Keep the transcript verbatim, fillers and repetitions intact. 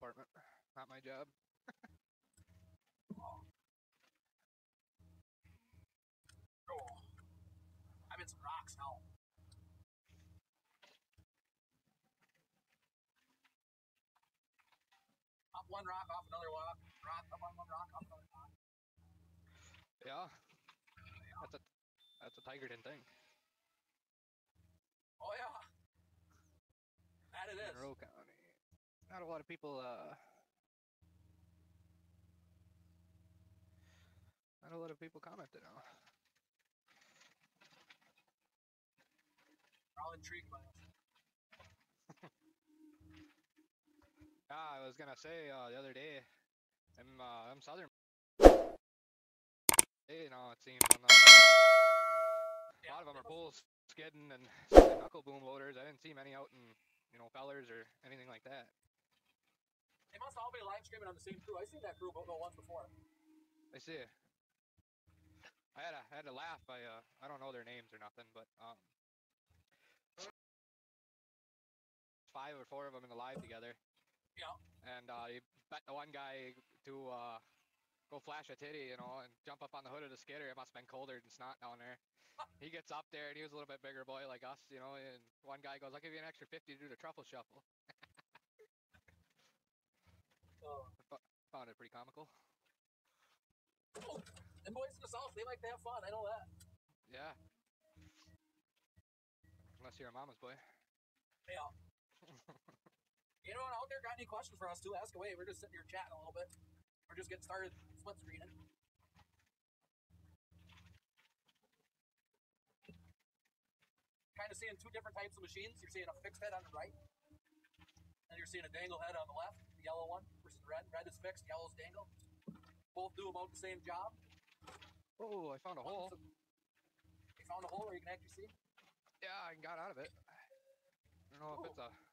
department. Not my job. Oh. Oh. I'm in some rocks now. Up one rock, off another rock, rock, up on one rock, off another rock. Yeah. That's a that's a Tigerton thing. Oh yeah. That it is. Monroe County. Not a lot of people uh not a lot of people commented on. They're all intrigued by us. Yeah, I was gonna say uh, the other day, them uh, them southern, you know, it seems on the, a lot of them are bull skidding and knuckle boom loaders. I didn't see many out in, you know, fellers or anything like that. They must all be live streaming on the same crew. I've seen that crew go once before. I see. I had a I had to laugh. I uh I don't know their names or nothing, but um, five or four of them in the live together. Yeah. And uh, you bet the one guy to uh, go flash a titty, you know, and jump up on the hood of the skidder. It must have been colder than snot down there. He gets up there, and he was a little bit bigger boy like us, you know, and one guy goes, I'll give you an extra fifty to do the truffle shuffle. Oh. I found it pretty comical. Oh, them boys in the south, they like to have fun. I know that. Yeah. Unless you're a mama's boy. Yeah. Anyone out there got any questions for us too? Ask away. We're just sitting here chatting a little bit. We're just getting started split screening. Kind of seeing two different types of machines. You're seeing a fixed head on the right, and you're seeing a dangle head on the left, the yellow one versus the red. Red is fixed, yellow is dangle. Both do about the same job. Oh, I found a hole. You found a hole where you can actually see? Yeah, I got out of it. I don't know Ooh. if it's a